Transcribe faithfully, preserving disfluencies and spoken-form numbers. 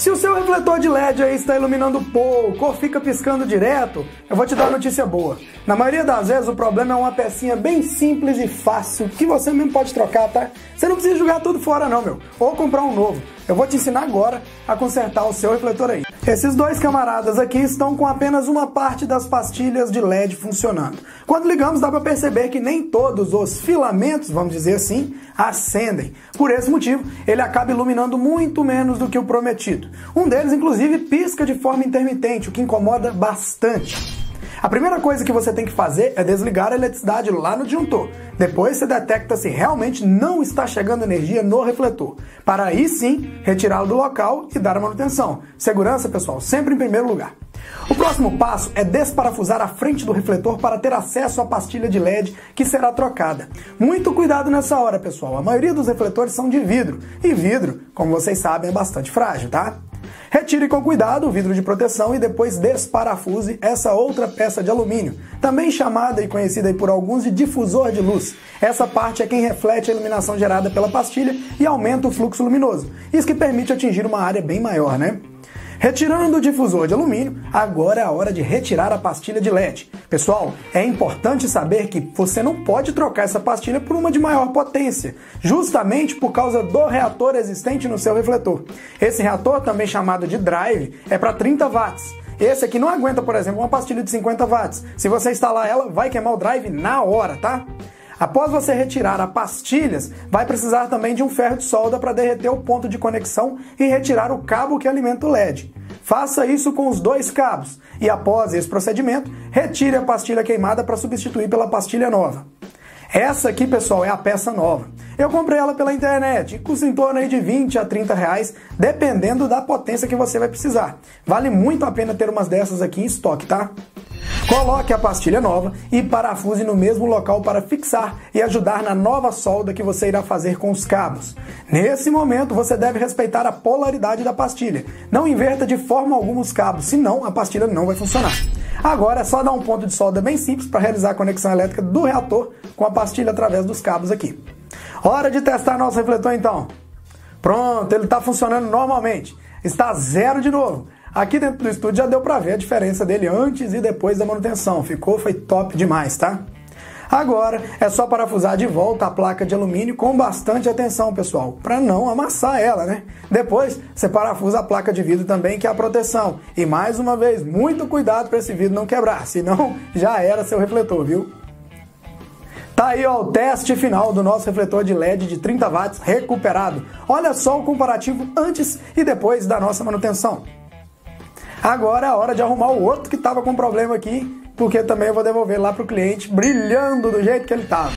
Se o seu refletor de L E D aí está iluminando pouco ou fica piscando direto, eu vou te dar uma notícia boa. Na maioria das vezes o problema é uma pecinha bem simples e fácil que você mesmo pode trocar, tá? Você não precisa jogar tudo fora não, meu. Ou comprar um novo. Eu vou te ensinar agora a consertar o seu refletor aí. Esses dois camaradas aqui estão com apenas uma parte das pastilhas de L E D funcionando. Quando ligamos dá para perceber que nem todos os filamentos, vamos dizer assim, acendem. Por esse motivo, ele acaba iluminando muito menos do que o prometido. Um deles, inclusive, pisca de forma intermitente, o que incomoda bastante. A primeira coisa que você tem que fazer é desligar a eletricidade lá no disjuntor. Depois você detecta se realmente não está chegando energia no refletor. Para aí sim, retirá-lo do local e dar a manutenção. Segurança, pessoal, sempre em primeiro lugar. O próximo passo é desparafusar a frente do refletor para ter acesso à pastilha de L E D que será trocada. Muito cuidado nessa hora, pessoal. A maioria dos refletores são de vidro. E vidro, como vocês sabem, é bastante frágil, tá? Retire com cuidado o vidro de proteção e depois desparafuse essa outra peça de alumínio, também chamada e conhecida aí por alguns de difusor de luz. Essa parte é quem reflete a iluminação gerada pela pastilha e aumenta o fluxo luminoso. Isso que permite atingir uma área bem maior, né? Retirando o difusor de alumínio, agora é a hora de retirar a pastilha de L E D. Pessoal, é importante saber que você não pode trocar essa pastilha por uma de maior potência, justamente por causa do reator existente no seu refletor. Esse reator, também chamado de drive, é para trinta watts. Esse aqui não aguenta, por exemplo, uma pastilha de cinquenta watts. Se você instalar ela, vai queimar o drive na hora, tá? Após você retirar as pastilhas, vai precisar também de um ferro de solda para derreter o ponto de conexão e retirar o cabo que alimenta o L E D. Faça isso com os dois cabos e após esse procedimento, retire a pastilha queimada para substituir pela pastilha nova. Essa aqui, pessoal, é a peça nova. Eu comprei ela pela internet, custa em torno aí de vinte a trinta reais, dependendo da potência que você vai precisar. Vale muito a pena ter umas dessas aqui em estoque, tá? Coloque a pastilha nova e parafuse no mesmo local para fixar e ajudar na nova solda que você irá fazer com os cabos. Nesse momento, você deve respeitar a polaridade da pastilha. Não inverta de forma alguma os cabos, senão a pastilha não vai funcionar. Agora é só dar um ponto de solda bem simples para realizar a conexão elétrica do reator com a pastilha através dos cabos aqui. Hora de testar nosso refletor então. Pronto, ele está funcionando normalmente. Está zero de novo. Aqui dentro do estúdio já deu pra ver a diferença dele antes e depois da manutenção. Ficou, foi top demais, tá? Agora é só parafusar de volta a placa de alumínio com bastante atenção, pessoal, para não amassar ela, né? Depois você parafusa a placa de vidro também, que é a proteção. E mais uma vez, muito cuidado para esse vidro não quebrar, senão já era seu refletor, viu? Tá aí, ó, o teste final do nosso refletor de L E D de trinta watts recuperado. Olha só o comparativo antes e depois da nossa manutenção. Agora é a hora de arrumar o outro que estava com problema aqui, porque também eu vou devolver lá para o cliente brilhando do jeito que ele estava.